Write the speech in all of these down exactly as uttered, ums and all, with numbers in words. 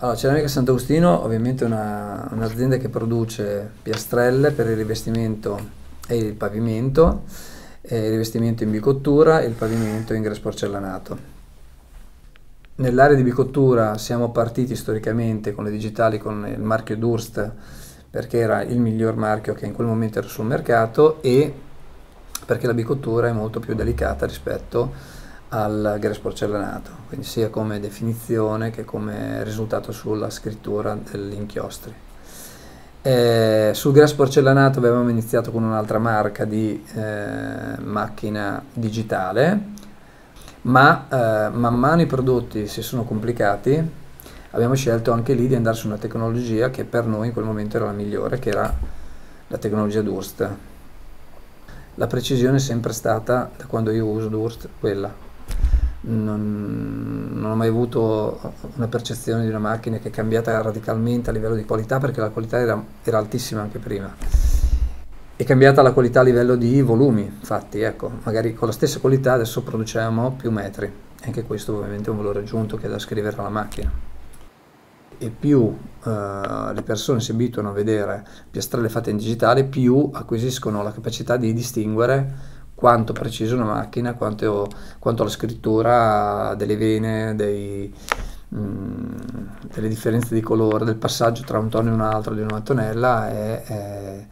Allora, Ceramica Sant'Agostino ovviamente è una- un'azienda che produce piastrelle per il rivestimento e il pavimento, e il rivestimento in bicottura e il pavimento in grès-porcellanato. Nell'area di bicottura siamo partiti storicamente con le digitali con il marchio Durst perché era il miglior marchio che in quel momento era sul mercato e perché la bicottura è molto più delicata rispetto al grès-porcellanato, quindi sia come definizione che come risultato sulla scrittura degli inchiostri. Eh, sul grès-porcellanato avevamo iniziato con un'altra marca di eh, macchina digitale, ma eh, man mano i prodotti si sono complicati, abbiamo scelto anche lì di andare su una tecnologia che per noi in quel momento era la migliore, che era la tecnologia Durst. La precisione è sempre stata, da quando io uso Durst, quella. Non, non ho mai avuto una percezione di una macchina che è cambiata radicalmente a livello di qualità, perché la qualità era, era altissima anche prima. È cambiata la qualità a livello di volumi, infatti, ecco, magari con la stessa qualità adesso produciamo più metri. Anche questo ovviamente è un valore aggiunto che è da scrivere alla macchina. E più eh, le persone si abituano a vedere piastrelle fatte in digitale, più acquisiscono la capacità di distinguere quanto precisa una macchina, quanto, quanto la scrittura delle vene, dei, mh, delle differenze di colore, del passaggio tra un tono e un altro di una mattonella è, è,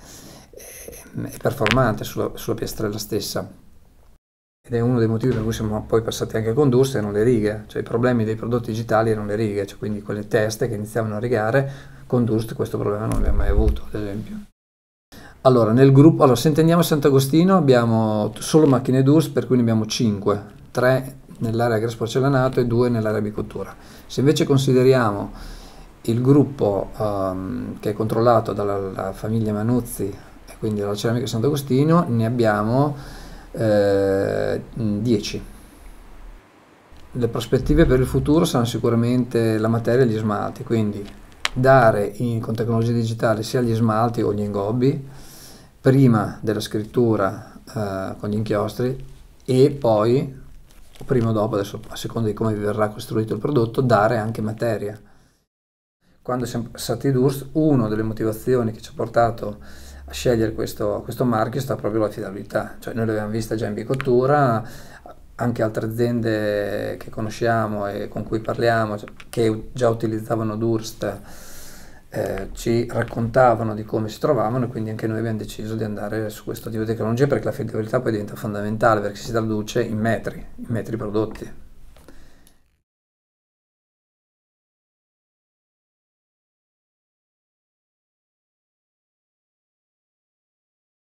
è performante sulla, sulla piastrella stessa. Ed è uno dei motivi per cui siamo poi passati anche con Durst, erano le righe, cioè i problemi dei prodotti digitali erano le righe, cioè quindi quelle teste che iniziavano a rigare, con Durst questo problema non l'abbiamo mai avuto, ad esempio. Allora, nel gruppo, allora, se intendiamo Sant'Agostino abbiamo solo macchine Durst, per cui ne abbiamo cinque, tre nell'area grès-porcellanato e due nell'area bicottura. Se invece consideriamo il gruppo um, che è controllato dalla famiglia Manuzzi, e quindi dalla Ceramica Sant'Agostino, ne abbiamo eh, dieci. Le prospettive per il futuro saranno sicuramente la materia e gli smalti, quindi dare in, con tecnologia digitale sia gli smalti o gli ingobbi prima della scrittura eh, con gli inchiostri e poi, o prima o dopo, adesso a seconda di come verrà costruito il prodotto, dare anche materia. Quando siamo passati a Durst, una delle motivazioni che ci ha portato a scegliere questo, questo marchio sta proprio l'affidabilità, cioè noi l'abbiamo vista già in bicottura, anche altre aziende che conosciamo e con cui parliamo, che già utilizzavano Durst, eh, ci raccontavano di come si trovavano e quindi anche noi abbiamo deciso di andare su questo tipo di tecnologia perché la affidabilità poi diventa fondamentale perché si traduce in metri, in metri prodotti.